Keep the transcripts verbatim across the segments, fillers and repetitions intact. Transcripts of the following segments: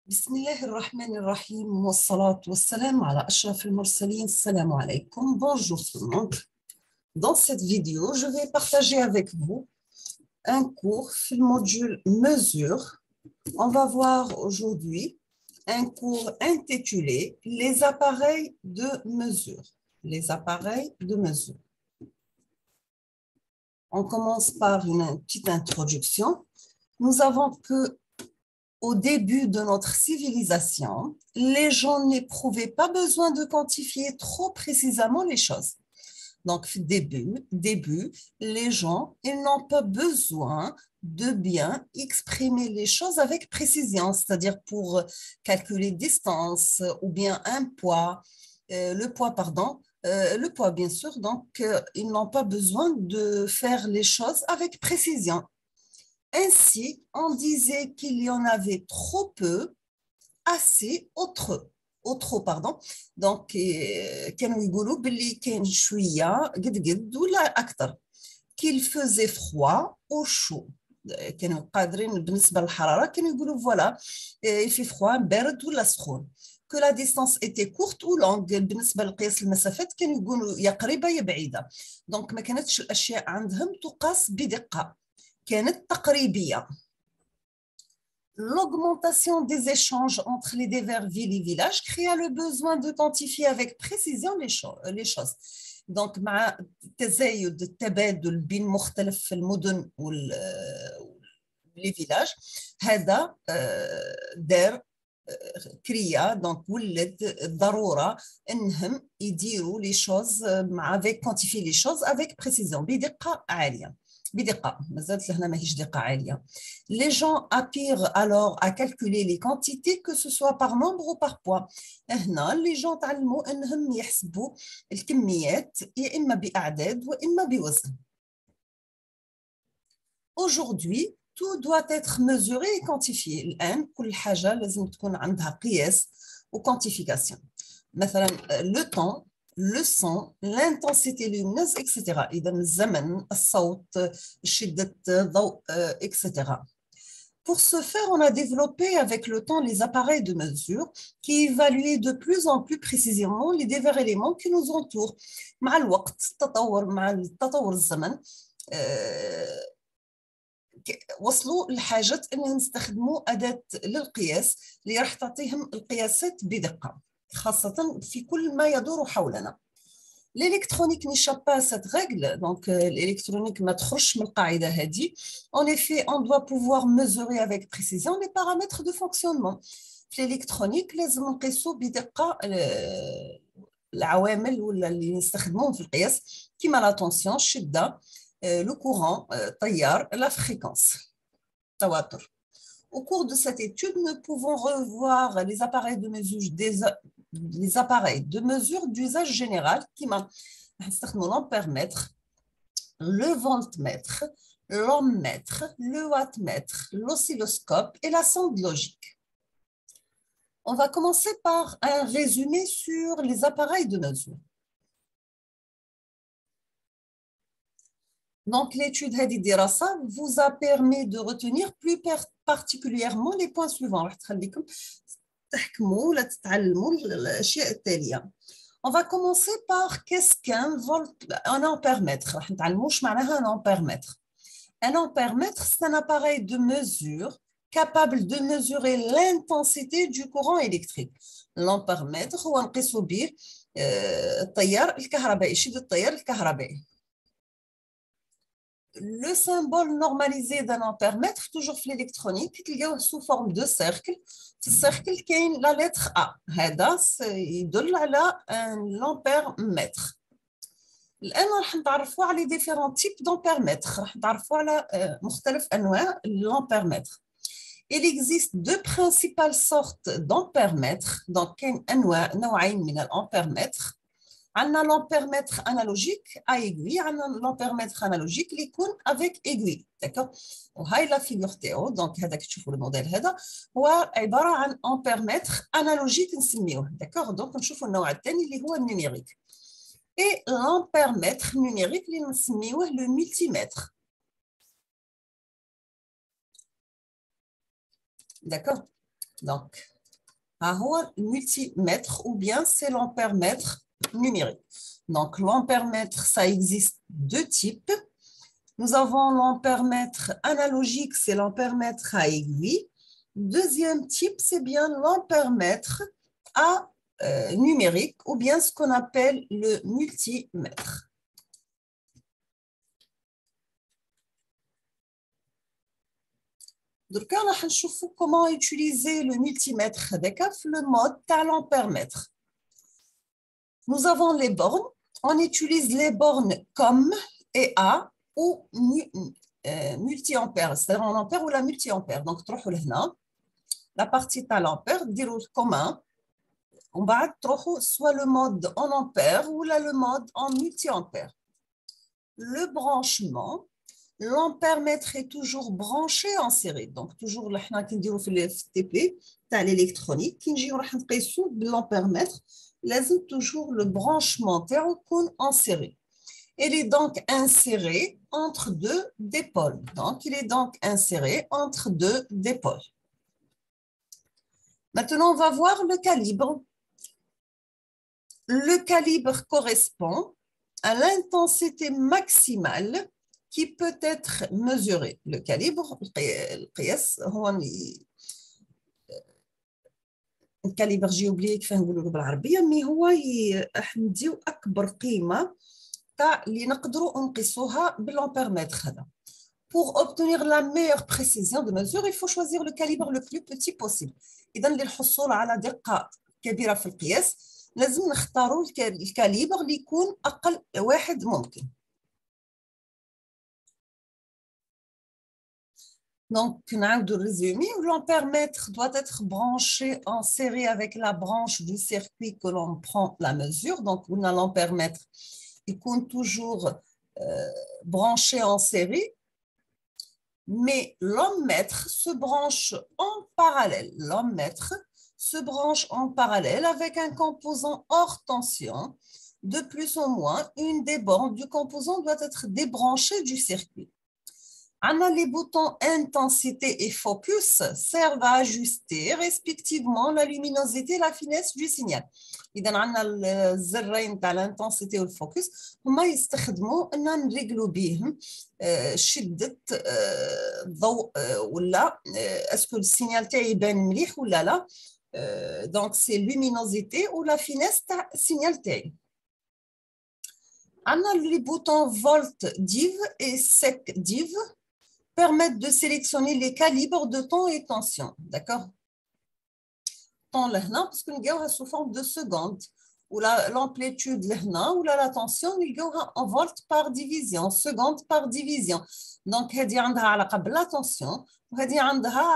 بسم الله الرحمن الرحيم والصلاة والسلام على أشرف المرسلين. Salam alaikum. Bonjour tout le monde. Dans cette vidéo, je vais partager avec vous un cours sur le module mesure. On va voir aujourd'hui un cours intitulé Les appareils de mesure. Les appareils de mesure. On commence par une petite introduction. Nous avons que au début de notre civilisation, les gens n'éprouvaient pas besoin de quantifier trop précisément les choses. Donc, début, début, les gens, ils n'ont pas besoin de bien exprimer les choses avec précision, c'est-à-dire pour calculer distance ou bien un poids, euh, le poids, pardon, euh, le poids, bien sûr. Donc, euh, ils n'ont pas besoin de faire les choses avec précision. Ainsi, on disait qu'il y en avait trop peu, assez ou trop. Ou trop, pardon. Donc, كانوا يقولوا باللي كان شوية قد قد ولا أكثر. Qu'il faisait froid ou chaud. كانوا قادرين بالنسبة للحرارة كانوا يقولوا voilà, il fait froid, بارد ولا سخون. Que la distance était courte ou longue. بالنسبة لقياس المسافات كانوا يقولوا يا قريبة يا بعيدة. Donc, ما كانتش الأشياء عندهم تقاس بدقة. كانت تقريبية. L'augmentation des échanges entre les divers villes et villages créa le besoin de quantifier avec précision les, cho les choses. Donc, مع تزايد التبادل بين مختلف المدن واللي villages هذا دار كريا دونك ولد ضروره انهم يديروا لي شوز مع avec quantifier les choses avec précision بدقه عاليه. بدقة مازالت لهنا ماهيش دقة عالية. Les gens apprirent alors à calculer les quantités que ce soit par nombre ou par poids. هنا les gens تعلموا انهم يحسبوا الكميات يا اما بأعداد واما بوزن. Aujourd'hui, tout doit être mesuré et quantifié. الآن كل حاجة لازم تكون عندها قياس و quantification. مثلا le temps, le son, l'intensité lumineuse, et cetera. إذا الزمن, الصوت, شدة الضوء, et cetera. Pour ce faire, on a développé avec le temps les appareils de mesure qui évaluaient de plus en plus précisément les divers éléments qui nous entourent. مع الوقت, التطور, مع التطور الزمن, وصلوا لحاجة أنهم يستخدموا أداة للقياس اللي راح تعطيهم القياسات بدقة خاصة في كل ما يدور حولنا. L'électronique n'échappe pas à cette règle, donc l'électronique ما تخرجش من القاعدة هذه. En effet, on doit pouvoir mesurer avec précision les paramètres de fonctionnement. في l'électronique لازم نقيسوا بدقة العوامل ولا اللي نستخدموهم في القياس كيما لا تونسيون الشدة le courant, التيار, la fréquence, التواتر. Au cours de cette étude, nous pouvons revoir les appareils de mesure des les appareils de mesure d'usage général qui نستخدموا l'ampèremètre, le voltmètre, l'ohmmètre, le wattmètre, l'oscilloscope et la sonde logique. On va commencer par un résumé sur les appareils de mesure. Donc, l'étude هذه الدراسة vous a permis de retenir plus particulièrement les points suivants. راح تخليكم تحكموا ولا تتعلموا الأشياء التالية. On va commencer par qu'est-ce qu'un volt, un ampèremètre. راح نتعلموا واش معناها un ampèremètre. Un ampèremètre, c'est un appareil de mesure capable de mesurer l'intensité du courant électrique. L'ampèremètre هو نقيسوا به التيار الكهربائي، شدة التيار الكهربائي. Le symbole normalisé d'un ampèremètre, toujours في l'électronique, sous forme de cercle. في الcercle كاين la lettre A. هذا يدل على l'ampèremètre. الآن راح نتعرفوا على différents types d'ampèremètres. راح نتعرفوا على مختلف أنواع l'ampèremètre. Il existe deux principales sortes d'ampèremètres. Donc كاين أنواع نوعين من الأمبيرمتر. عندنا l'ampèremètre analogique à aiguille, عندنا l'ampèremètre analogique اللي يكون avec aiguille, d'accord. وهاي لا فيغور تاعو. دونك هذا كتشوفوا الموديل هذا هو عباره عن ampèremètre analogique نسميوه, d'accord. دونك نشوفوا النوع الثاني اللي هو النيميريك. et l'ampèremètre numérique اللي نسميوه le multimètre, d'accord. Donc Le multimètre ou bien c'est l'ampère-mètre numérique. Donc, l'ampère-mètre, ça existe deux types. Nous avons l'ampère-mètre analogique, c'est l'ampère-mètre à aiguille. Deuxième type, c'est bien l'ampère-mètre à euh, numérique ou bien ce qu'on appelle le multimètre. Donc, on va voir comment utiliser le multimètre avec le mode de l'ampère-mètre. Nous avons les bornes. On utilise les bornes comme et à ou multi-ampère, c'est-à-dire en ampère ou la multi-ampère. Donc, la partie de l'ampère, dire commun, on va soit le mode en ampère ou là, le mode en multi-ampère. Le branchement, l'ampère-mètre est toujours branché en série. Donc, toujours, là, on le F T P, l'électronique, qui est l'ampère-mètre, laisse toujours le branchement en série. Il est donc inséré entre deux dipôles. Donc, il est donc inséré entre deux dipôles. Maintenant, on va voir le calibre. Le calibre correspond à l'intensité maximale qui peut être mesurée. Le calibre, le calibre, j'ai oublié que faire بالعربية, mais هو نديو أكبر قيمة اللي نقدروا نقيسوها بالاmpère-mètre هذا. Pour obtenir la meilleure précision de mesure, il faut choisir le calibre le plus petit possible. إذا للحصول على دقة كبيرة في القياس لازم نختاروا الكاليبر اللي يكون أقل واحد ممكن. Donc, نعاودوا résumé, l'ampère-mètre doit être branché en série avec la branche du circuit que l'on prend la mesure. Donc, on a l'ampère-mètre, il compte toujours euh, branché en série, mais l'ohmmètre se branche en parallèle. L'ohmmètre se branche en parallèle avec un composant hors tension. De plus ou moins, une des bornes du composant doit être débranchée du circuit. Les boutons intensité et focus servent à ajuster respectivement la luminosité et la finesse du signal. إذا عندنا الزرين تاع l'intensité والفوكس هما يستخدموا أننا نريجلو بيهم شدة الضوء ولا اسكو السينيال تاعي يبان مليح ولا لا. دونك سي luminosité ou la finesse تاع السينيال تاعي. عندنا les boutons volt div et sec div permettent de sélectionner les calibres de temps et tension. D'accord? Temps là, parce que nous avons sous forme de secondes, ou l'amplitude là, ou la tension, nous avons en volts par division, secondes par division. Donc, il y a la tension, il y a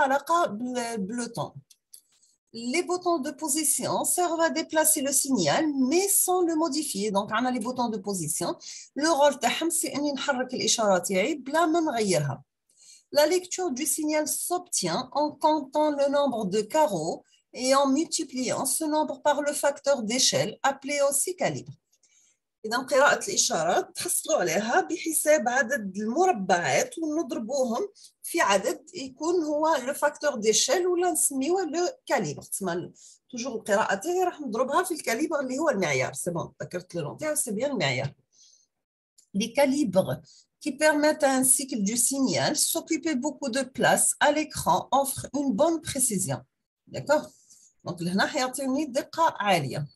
le temps. Les boutons de position servent à déplacer le signal, mais sans le modifier. Donc, on a les boutons de position. Le rôle de c'est de نحرك الإشارة تاعي بلا ما نغيرها. La lecture du signal s'obtient en comptant le nombre de carreaux et en multipliant ce nombre par le facteur d'échelle appelé aussi calibre. إذا قراءة الإشارات تحصلوا عليها بحساب عدد المربعات ونضربوهم في عدد يكون هو le facteur d'échelle ولا نسميوه le calibre. تسمى توجور القراءة تاعي راح نضربها في الكاليبر اللي هو المعيار. سي بون ذكرت لو نون تاعو سي بيان المعيار. Les calibres qui permettent à un cycle du signal s'occuper beaucoup de place à l'écran offrent une bonne précision. D'accord? Donc, là, il y a une دقة عالية.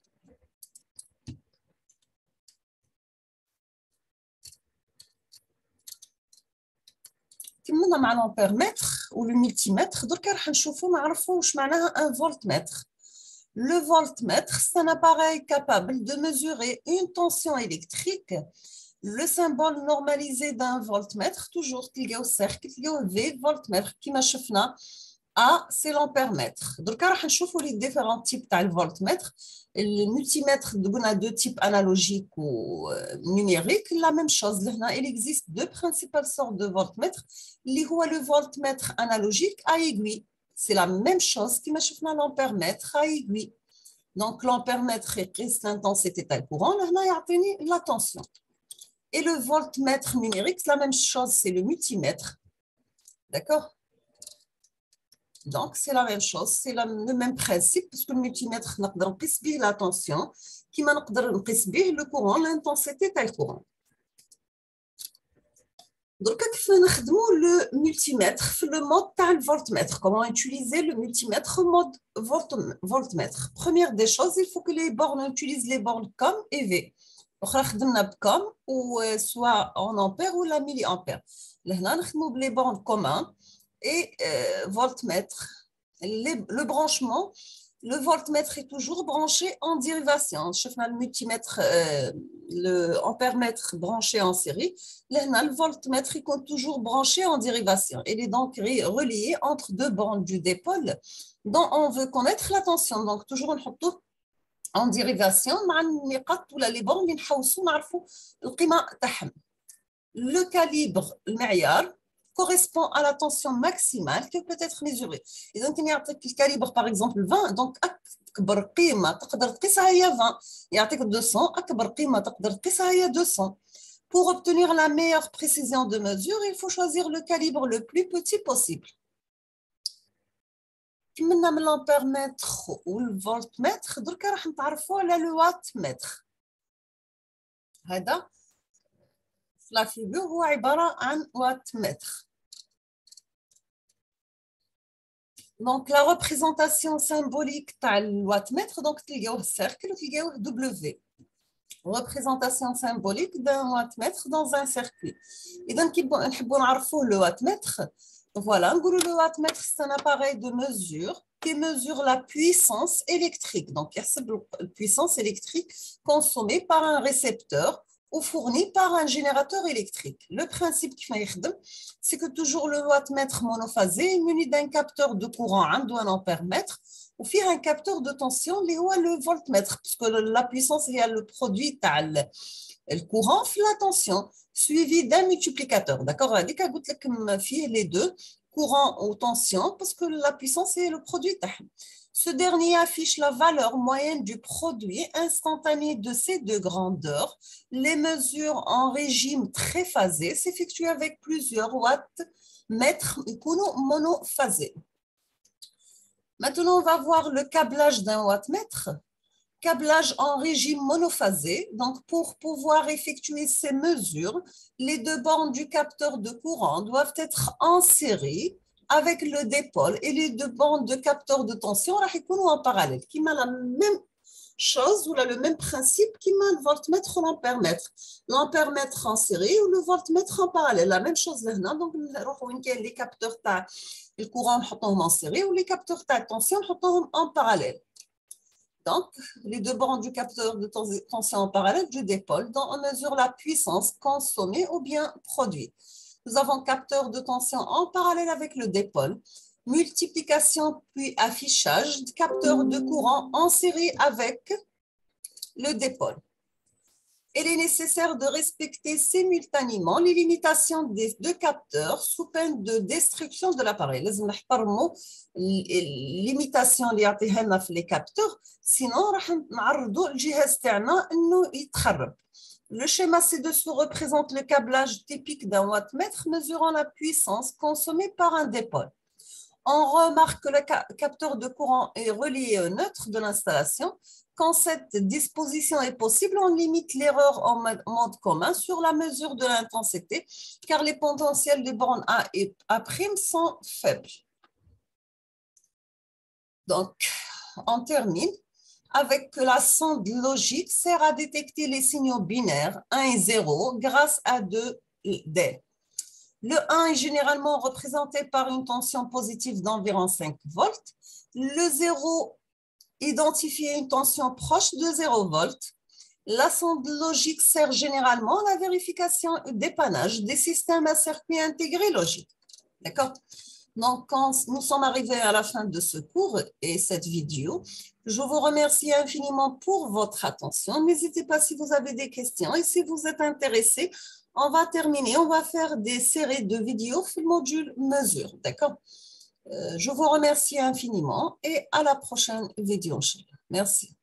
كملنا مع l'ampère-mètre ou le multimètre. Donc, راح نشوفوا نعرفوا واش معناها un voltmètre. Le voltmètre, c'est un appareil capable de mesurer une tension électrique. Le symbole normalisé d'un voltmètre, toujours qu'il y a au cercle, il y a V voltmètre, qui m'a شفنا A, c'est l'ampère-mètre. Donc, on va voir les différents types de voltmètre. Le multimètre, on a deux types analogiques ou numériques. La même chose, il existe deux principales sortes de voltmètres. Il y a le voltmètre analogique à aiguille. C'est la même chose qui m'a شفنا l'ampère-mètre à aiguille. Donc, l'ampère-mètre est l'intensité du courant. Là, il y a la tension. Et le voltmètre numérique, c'est la même chose, c'est le multimètre. D'accord? Donc, c'est la même chose, c'est la- le même principe, parce que le multimètre, نقدر نقيس به la tension, كيما نقدر نقيس به le courant, l'intensité تاع الcourant. Donc, كيف نخدموا le multimètre في le mode تاع le voltmètre. Comment utiliser le multimètre en mode volt- voltmètre? Première des choses, il faut que les bornes utilisent les bornes COM et V. واخا خدمنا بكوم ou euh, soit en ampères ou la milliampère. لهنا نخدموا les bornes communs et euh, voltmètre. Les- le branchement, le voltmètre est toujours branché en dérivation. Je fais le multimètre, euh, le ampèremètre branché en série. Là, le voltmètre il est toujours branché en dérivation. Il est donc relié entre deux bornes du dipôle dont on veut connaître la tension. Donc, toujours on met en dérivation مع النقاط ولا les bornes اللي نحوسوا نعرفوا القيمة تاعهم. Le calibre, le معيار, correspond à la tension maximale qui peut être mesurée. إذا كان يعطيك الكاليبر par exemple vingt, donc أكبر قيمة تقدر تقيسها هي vingt. يعطيك deux cents, أكبر قيمة تقدر تقيسها هي deux cents. Pour obtenir la meilleure précision de mesure, il faut choisir le calibre le plus petit possible. كملنا من l'ampèremètre والvoltmètre, دركا راح نتعرفوا على le wattmètre. هذا la figure هو عبارة عن wattmètre. Donc, la représentation symbolique تاع الواتمتر, donc تلقاوه cercle وتلقاوه W. Représentation symbolique d'un wattmètre dans un circuit. إذا كي نحبوا نعرفوا le wattmètre, voilà, نقولوا le wattmètre c'est un appareil de mesure qui mesure la puissance électrique. Donc, يحسب la puissance électrique consommée par un récepteur ou fourni par un générateur électrique. Le principe qui fait c'est que toujours le wattmètre monophasé est muni d'un capteur de courant, un ampèremètre, ou fait un capteur de tension, le voltmètre, puisque la puissance est le produit le courant fait la tension, suivi d'un multiplicateur. D'accord? Les deux, courant ou tension, parce que la puissance est le produit. Ce dernier affiche la valeur moyenne du produit instantané de ces deux grandeurs. Les mesures en régime très phasé s'effectuent avec plusieurs wattmètres monophasés. Maintenant, on va voir le câblage d'un wattmètre. Câblage en régime monophasé. Donc, pour pouvoir effectuer ces mesures, les deux bornes du capteur de courant doivent être en série avec le dipôle et les deux bornes de capteur de tension en parallèle, qui m'a la même chose ou le même principe qui m'a le voltmètre ou l'ampèremètre. L'ampèremètre en série ou le voltmètre en parallèle, la même chose là. Donc, les capteurs de courant en série ou les capteurs de tension en parallèle. Donc, les deux bornes du capteur de tension en parallèle du dipôle, dont on mesure la puissance consommée ou bien produite. Nous avons capteur de tension en parallèle avec le dipôle, multiplication puis affichage, capteur de courant en série avec le dipôle. Il est nécessaire de respecter simultanément les limitations des deux capteurs sous peine de destruction de l'appareil. لازم نحترموا الليميتاسيون اللي يعطيها لنا في les capteurs, sinon راح نعرضوا الجهاز تاعنا انه يتخرب. Le schéma ci-dessous représente le câblage typique d'un wattmètre mesurant la puissance consommée par un dipôle. On remarque que le capteur de courant est relié au neutre de l'installation. Quand cette disposition est possible, on limite l'erreur en mode commun sur la mesure de l'intensité, car les potentiels des bornes A et A' sont faibles. Donc, on termine avec que la sonde logique sert à détecter les signaux binaires un et zéro grâce à deux D. Le un est généralement représenté par une tension positive d'environ cinq volts. Le zéro identifie une tension proche de zéro volts. La sonde logique sert généralement à la vérification et dépannage des systèmes à circuit intégré logique. D'accord? Donc, quand nous sommes arrivés à la fin de ce cours et cette vidéo, je vous remercie infiniment pour votre attention. N'hésitez pas si vous avez des questions et si vous êtes intéressés, on va terminer, on va faire des séries de vidéos sur le module mesure. D'accord? Euh, je vous remercie infiniment et à la prochaine vidéo. Merci.